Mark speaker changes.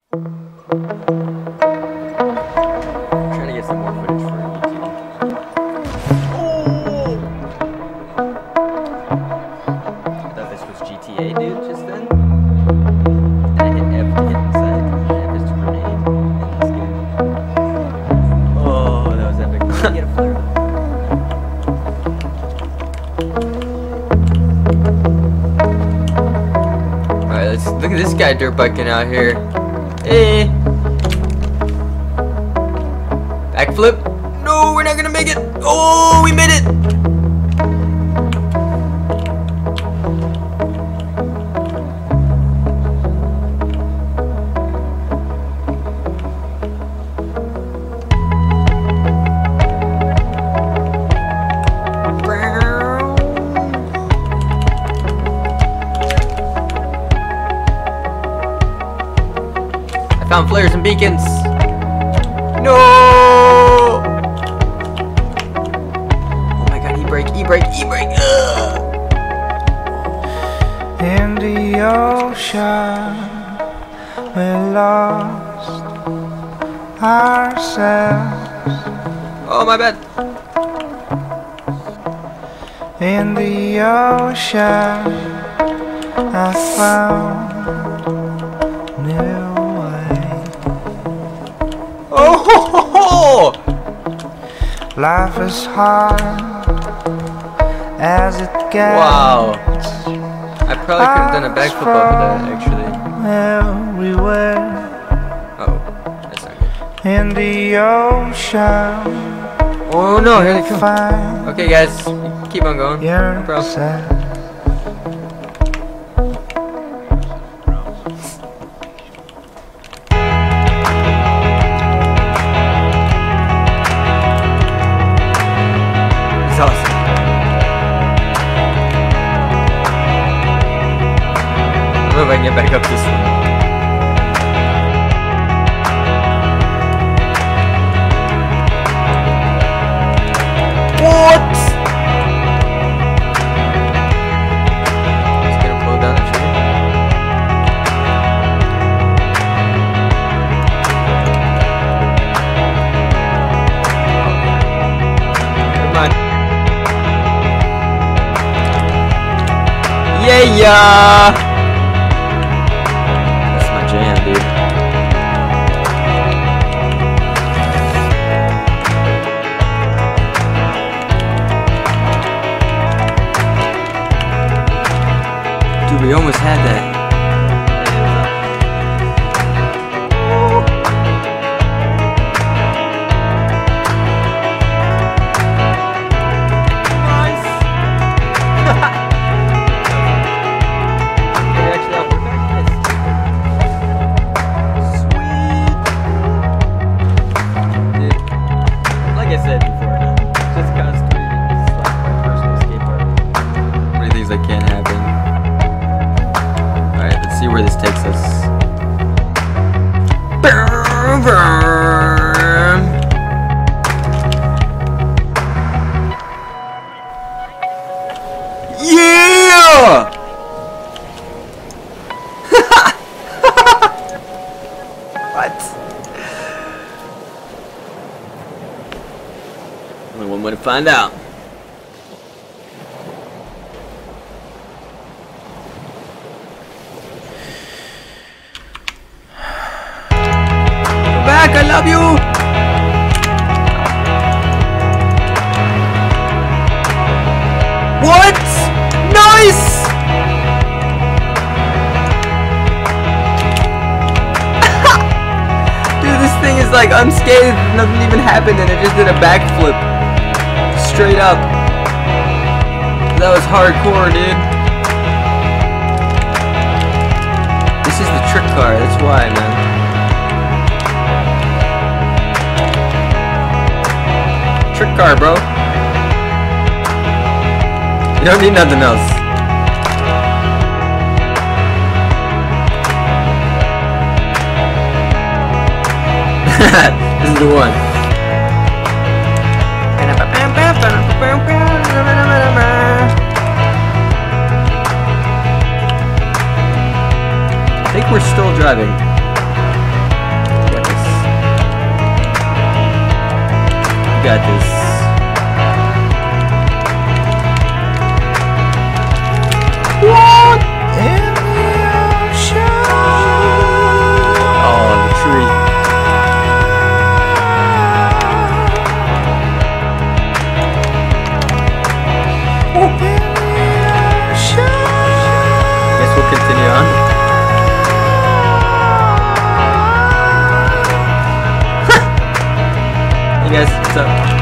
Speaker 1: Trying to get some more footage for YouTube. Oh! I thought this was GTA, dude, just then. I hit F to hit inside. F is to grenade in this game. Oh, that was epic. Let me get a flare. Alright, let's look at this guy dirt biking out here. Hey! Backflip? No, we're not gonna make it! Oh, we made it! Found flares and beacons. No! Oh my god, e-brake, e-brake, e-brake.
Speaker 2: In the ocean, we lost ourselves.
Speaker 1: Oh, my bad.
Speaker 2: In the ocean, I found new.
Speaker 1: Oh ho ho ho!
Speaker 2: Life is hard as it gets.
Speaker 1: Wow. I probably could have done a backflip over that, actually.
Speaker 2: Everywhere.
Speaker 1: Oh, that's not good.
Speaker 2: In the ocean.
Speaker 1: Oh no, here they come. Okay, guys, keep on going. No problem. Awesome. I don't know if I can get back up this one. What? Just gonna pull down the tree. Never mind. Yeah! That's my jam, dude. Dude, we almost had that. That can't happen. Alright, let's see where this takes us. Yeah! What? Only one way to find out. I love you! What? Nice! Dude, this thing is like unscathed, nothing even happened and it just did a backflip. Straight up. That was hardcore, dude. This is the trick car, that's why, man. Trick car, bro. You don't need nothing else. This is the one. I think we're still driving. got this. What?
Speaker 2: In the ocean.
Speaker 1: Oh, the tree.
Speaker 2: In the ocean.
Speaker 1: Guess we'll continue on. Hey guys, what's up?